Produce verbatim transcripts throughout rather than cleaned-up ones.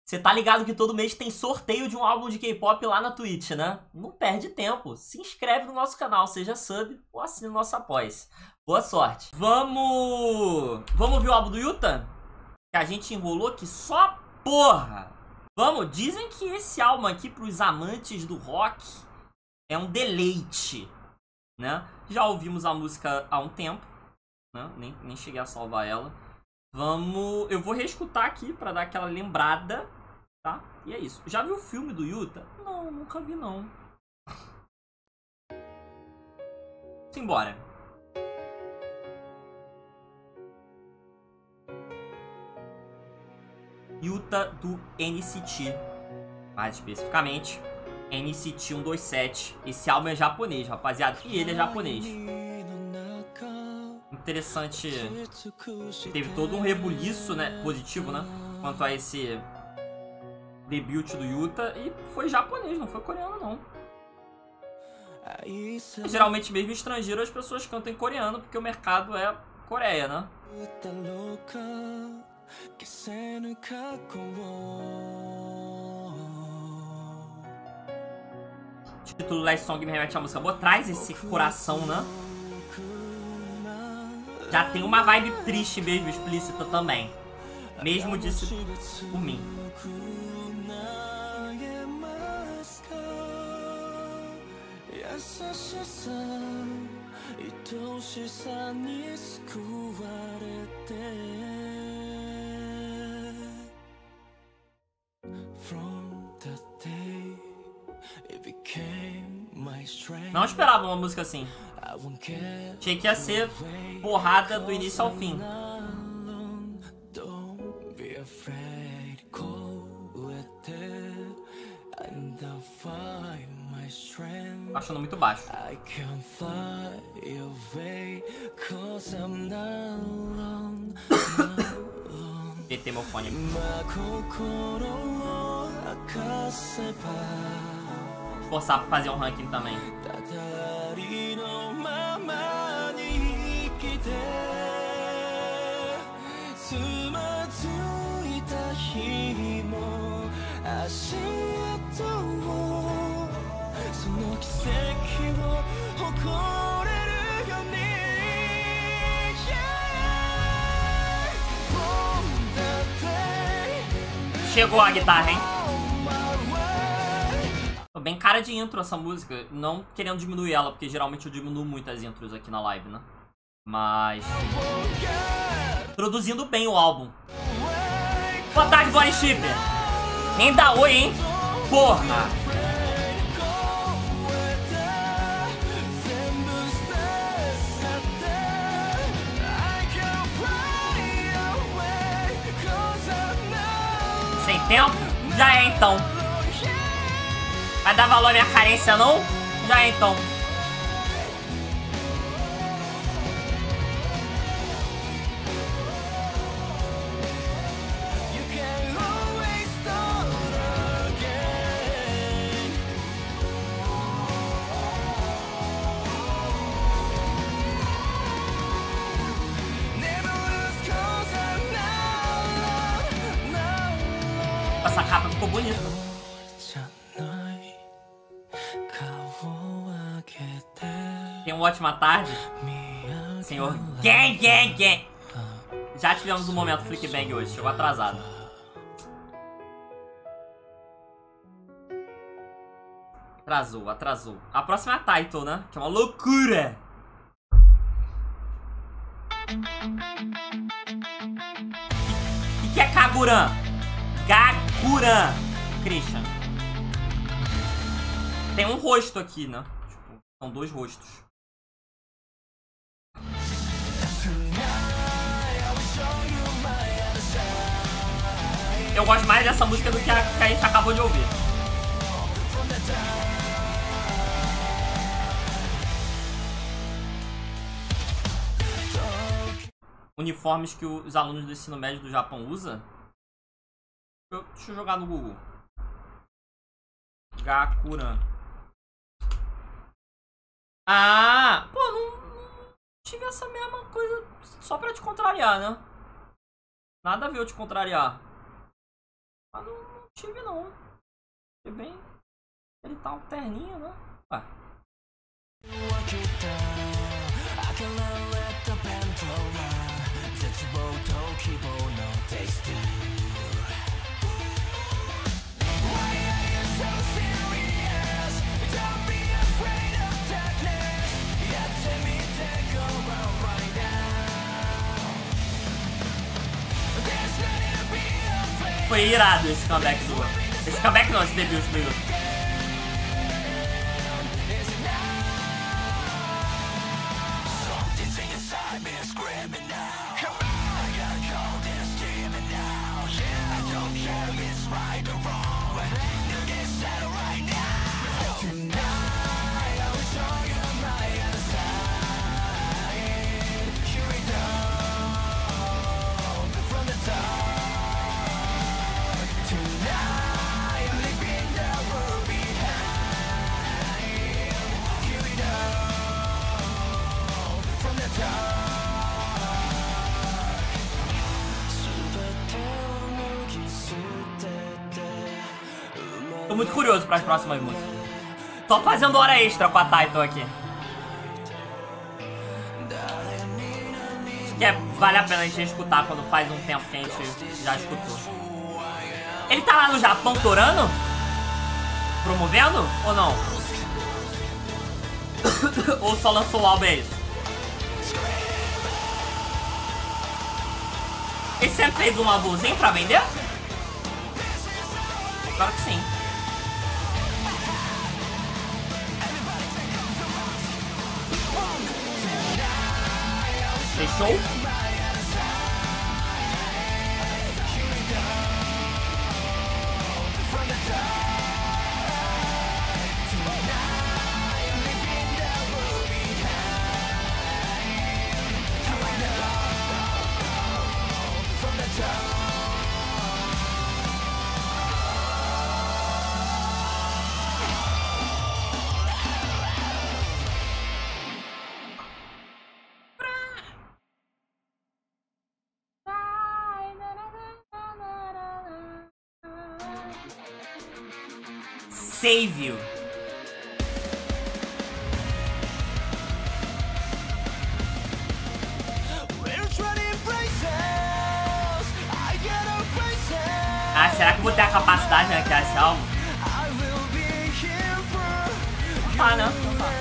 Você tá ligado que todo mês tem sorteio de um álbum de K-pop lá na Twitch, né? Não perde tempo. Se inscreve no nosso canal, seja sub ou assine o nosso após. Boa sorte. Vamos... Vamos ouvir o álbum do Yuta? Que a gente enrolou aqui só porra. Vamos, dizem que esse álbum aqui pros amantes do rock é um deleite, né? Já ouvimos a música há um tempo, né? Nem, nem cheguei a salvar ela. Vamos... Eu vou reescutar aqui pra dar aquela lembrada, tá? E é isso. Já viu o filme do Yuta? Não, nunca vi não. Simbora. Yuta do N C T. Mais especificamente, N C T cento e vinte e sete. Esse álbum é japonês, rapaziada. E ele é japonês. Interessante. Teve todo um rebuliço, né? Positivo, né? Quanto a esse debut do Yuta. E foi japonês, não foi coreano, não. Geralmente, mesmo estrangeiro, as pessoas cantam em coreano, porque o mercado é Coreia, né? O título Last Song me remete à música boa. Traz esse coração, né? Já tem uma vibe triste mesmo, explícita também. Mesmo disse por mim. Não esperava uma música assim. Achei que ia ser porrada do início ao fim. Achando muito baixo. Detei meu fone. Forçar pra fazer um ranking também. Chegou a guitarra, hein? Bem cara de intro essa música. Não querendo diminuir ela, porque geralmente eu diminuo muito as intros aqui na live, né? Mas... produzindo bem o álbum. Boa tarde, Body Shipper. Nem dá oi, hein? Porra! Sem tempo? Já é então. Vai dar valor à minha carência, não? Já é então. Essa capa ficou bonita. Tem uma ótima tarde, senhor Gang Gang Gang. Já tivemos um momento Flickbang hoje, chegou atrasado. Atrasou, atrasou. A próxima é a Title, né? Que é uma loucura. E que é Kaguran? Kaguran Christian. Tem um rosto aqui, né? Tipo, são dois rostos. Eu gosto mais dessa música do que a que a gente acabou de ouvir. Uniformes que os alunos do ensino médio do Japão usam. Deixa eu jogar no Google. Gakuran. Ah! Pô, não, não tive essa mesma coisa só pra te contrariar, né? Nada a ver eu te contrariar. Mas não, Tive não. Foi bem... Ele tá um terninho, né? Ué. Foi irado esse comeback do... Esse comeback não, esse debut do Yuta. Tô muito curioso para as próximas músicas. Tô fazendo hora extra com a Title aqui. Acho que é, vale a pena a gente escutar quando faz um tempo que a gente já escutou. Ele tá lá no Japão torando? Promovendo? Ou não? Ou só lançou o álbum, é isso? Ele sempre fez um álbumzinho pra vender? Claro que sim. Fechou? Save You. Ah, será que eu vou ter a capacidade, né, que é esse álbum? Não tá, né? Não tá.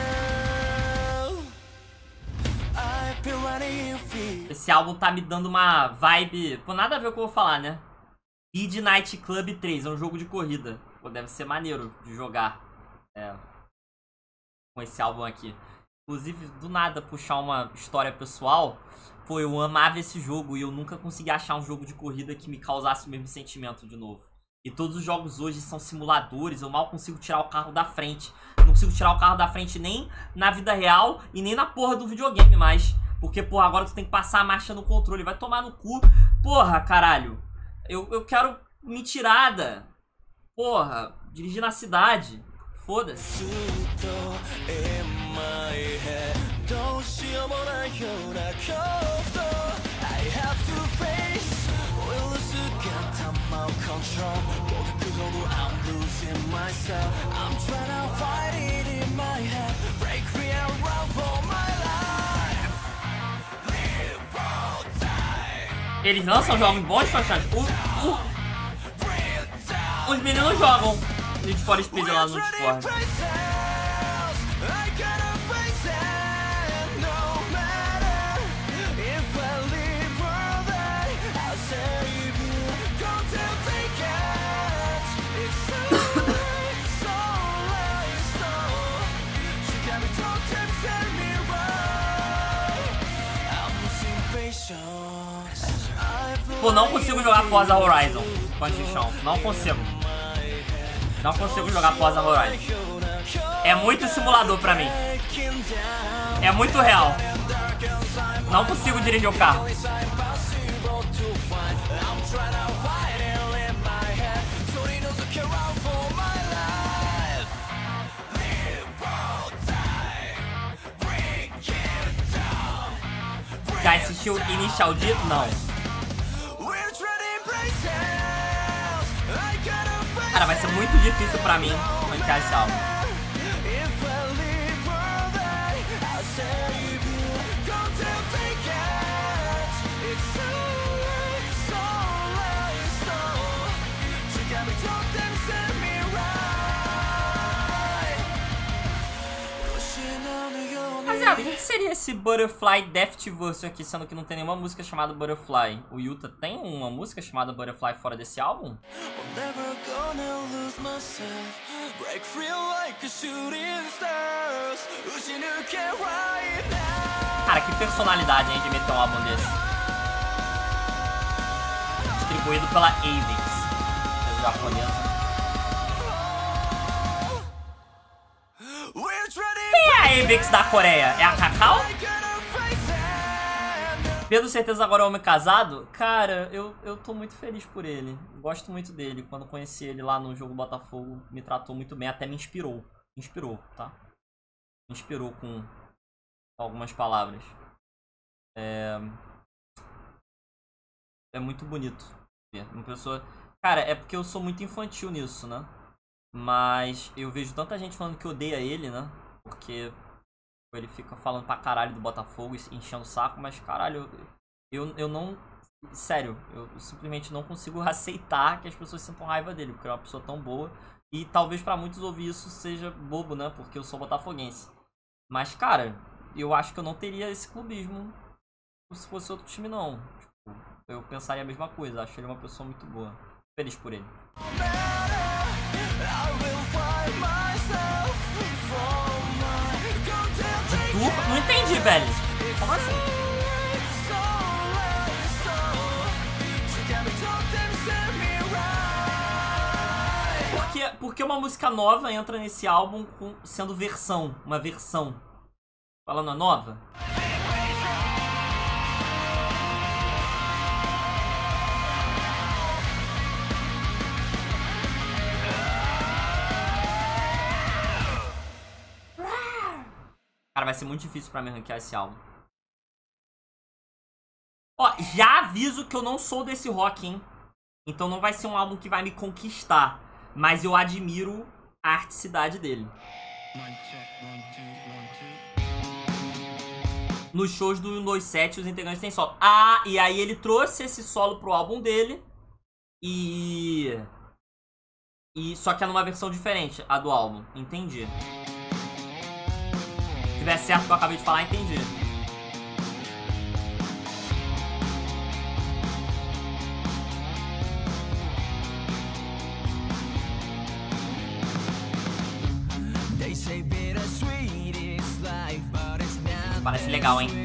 Esse álbum tá me dando uma vibe... Pô, nada a ver com o que eu vou falar, né? Midnight Club três, é um jogo de corrida. Pô, deve ser maneiro de jogar é, com esse álbum aqui. Inclusive, do nada, puxar uma história pessoal. Pô, eu amava esse jogo e eu nunca consegui achar um jogo de corrida que me causasse o mesmo sentimento de novo. E todos os jogos hoje são simuladores, eu mal consigo tirar o carro da frente. Não consigo tirar o carro da frente nem na vida real e nem na porra do videogame mais. Porque, porra, agora tu tem que passar a marcha no controle. Vai tomar no cu. Porra, caralho. Eu, eu quero mentirada. Porra, dirigir na cidade. Foda-se. Eles lançam jogos bons, Fanchante? Uh, uh. Os meninos jogam Need for Speed lá no Discord. Pô, não consigo jogar Forza Horizon com a Xixão. Não consigo. Não consigo jogar Forza Horizon. É muito simulador pra mim. É muito real. Não consigo dirigir o carro. Já assistiu Initial D? Não. Cara, vai ser muito difícil pra mim ranquear esse álbum. Rapaziada, o que seria esse Butterfly Deathverse aqui, sendo que não tem nenhuma música chamada Butterfly? O Yuta tem uma música chamada Butterfly fora desse álbum? Cara, que personalidade, hein, de meter um álbum desse. Distribuído pela Avex, empresa japonesa. Quem é a Avex da Coreia? É a Kakao? Pedro, certeza agora é homem casado? Cara, eu, eu tô muito feliz por ele. Gosto muito dele. Quando conheci ele lá no jogo Botafogo, me tratou muito bem, até me inspirou. Me inspirou, tá? Me inspirou com algumas palavras. É, é muito bonito ver uma pessoa... Cara, é porque eu sou muito infantil nisso, né? Mas eu vejo tanta gente falando que odeia ele, né? Porque ele fica falando pra caralho do Botafogo e enchendo o saco, mas caralho, eu, eu não... Sério, eu simplesmente não consigo aceitar que as pessoas sintam raiva dele, porque é uma pessoa tão boa. E talvez pra muitos ouvir isso seja bobo, né? Porque eu sou botafoguense. Mas, cara, eu acho que eu não teria esse clubismo se fosse outro time, não. Tipo, eu pensaria a mesma coisa, acho ele uma pessoa muito boa. Feliz por ele. Tu? Não entendi, velho. Como assim? Por que, por que uma música nova entra nesse álbum com, sendo versão? Uma versão. Falando a nova? Cara, vai ser muito difícil pra mim ranquear esse álbum. Ó, já aviso que eu não sou desse rock, hein? Então não vai ser um álbum que vai me conquistar. Mas eu admiro a articidade dele. Nos shows do um dois sete, os integrantes têm solo. Ah, e aí ele trouxe esse solo pro álbum dele. E... e só que é numa versão diferente, a do álbum. Entendi. Se tiver certo o que eu acabei de falar, entendi. Parece legal, hein?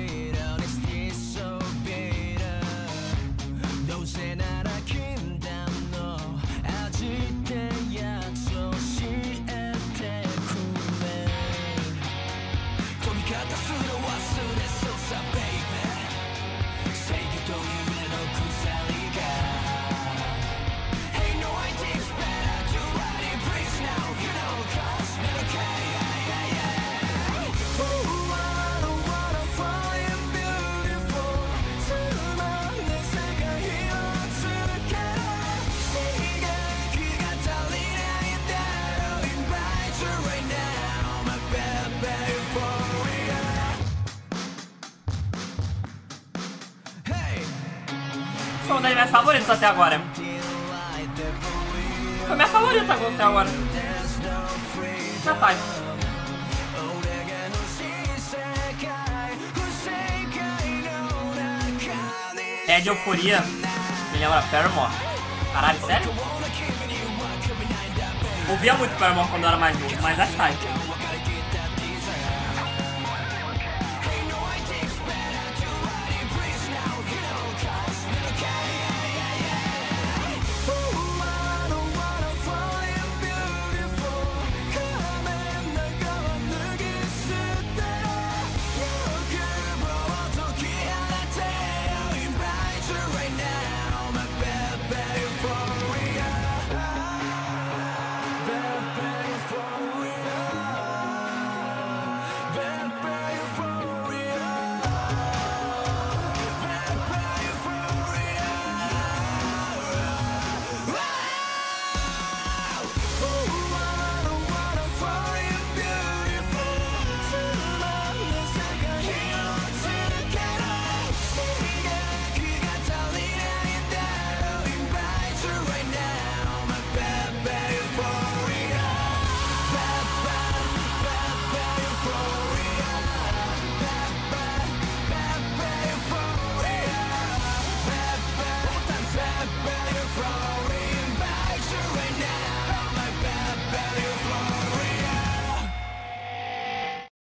Foi uma das minhas favoritas até agora. Foi minha favorita até agora. Já tá. É de Euforia. Me lembra Paramore. Caralho, sério? Ouvia muito Paramore quando eu era mais novo, mas já tá.